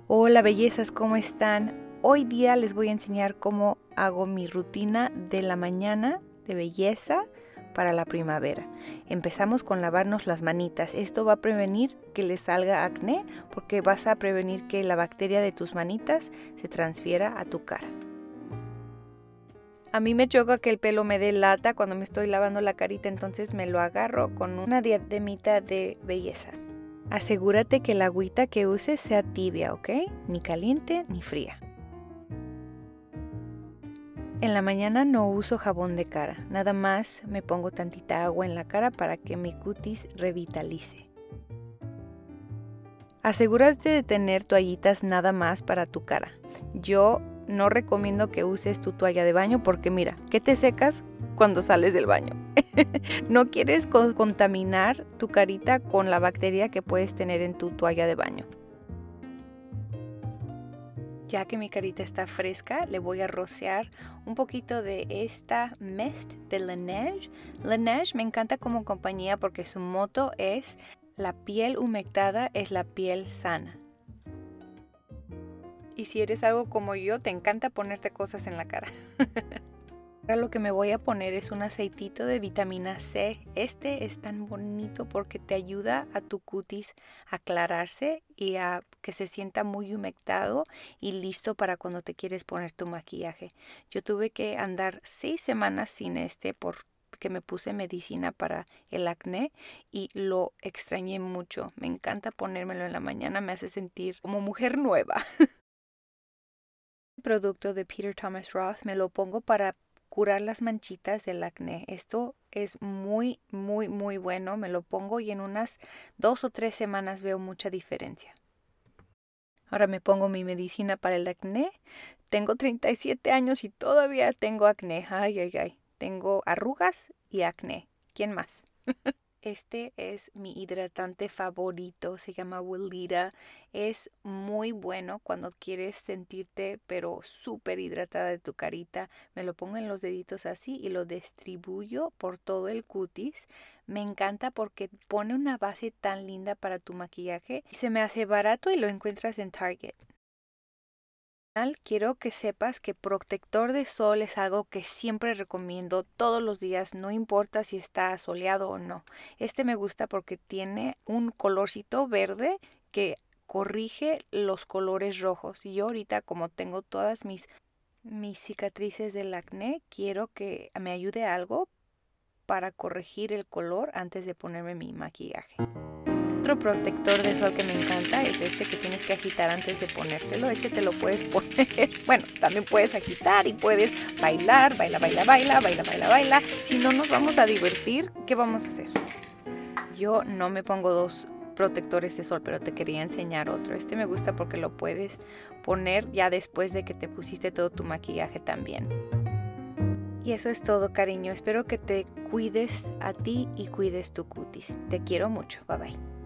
Hola bellezas, ¿cómo están? Hoy día les voy a enseñar cómo hago mi rutina de la mañana de belleza para la primavera. Empezamos con lavarnos las manitas. Esto va a prevenir que les salga acné porque vas a prevenir que la bacteria de tus manitas se transfiera a tu cara. A mí me choca que el pelo me dé lata cuando me estoy lavando la carita, entonces me lo agarro con una diademita de belleza. Asegúrate que la agüita que uses sea tibia, ¿ok? Ni caliente ni fría. En la mañana no uso jabón de cara, nada más me pongo tantita agua en la cara para que mi cutis revitalice. Asegúrate de tener toallitas nada más para tu cara. Yo no recomiendo que uses tu toalla de baño porque mira, ¿qué te secas cuando sales del baño? No quieres contaminar tu carita con la bacteria que puedes tener en tu toalla de baño. Ya que mi carita está fresca, le voy a rociar un poquito de esta Mist de Laneige. Laneige me encanta como compañía porque su motto es: la piel humectada es la piel sana. Y si eres algo como yo, te encanta ponerte cosas en la cara. Ahora lo que me voy a poner es un aceitito de vitamina C. Este es tan bonito porque te ayuda a tu cutis a aclararse y a que se sienta muy humectado y listo para cuando te quieres poner tu maquillaje. Yo tuve que andar 6 semanas sin este porque me puse medicina para el acné y lo extrañé mucho. Me encanta ponérmelo en la mañana, me hace sentir como mujer nueva. El producto de Peter Thomas Roth me lo pongo para curar las manchitas del acné. Esto es muy bueno. Me lo pongo y en unas 2 o 3 semanas veo mucha diferencia. Ahora me pongo mi medicina para el acné. Tengo 37 años y todavía tengo acné. Ay. Tengo arrugas y acné. ¿Quién más? Este es mi hidratante favorito, se llama Weleda. Es muy bueno cuando quieres sentirte pero súper hidratada de tu carita. Me lo pongo en los deditos así y lo distribuyo por todo el cutis. Me encanta porque pone una base tan linda para tu maquillaje y se me hace barato y lo encuentras en Target. Quiero que sepas que protector de sol es algo que siempre recomiendo todos los días, no importa si está soleado o no. Este me gusta porque tiene un colorcito verde que corrige los colores rojos. Y yo ahorita, como tengo todas mis cicatrices del acné, quiero que me ayude algo para corregir el color antes de ponerme mi maquillaje. Otro protector de sol que me encanta es este que tienes que agitar antes de ponértelo. Este te lo puedes poner, bueno, también puedes agitar y puedes bailar, baila. Si no nos vamos a divertir, ¿qué vamos a hacer? Yo no me pongo 2 protectores de sol, pero te quería enseñar otro. Este me gusta porque lo puedes poner ya después de que te pusiste todo tu maquillaje también. Y eso es todo, cariño. Espero que te cuides a ti y cuides tu cutis. Te quiero mucho. Bye bye.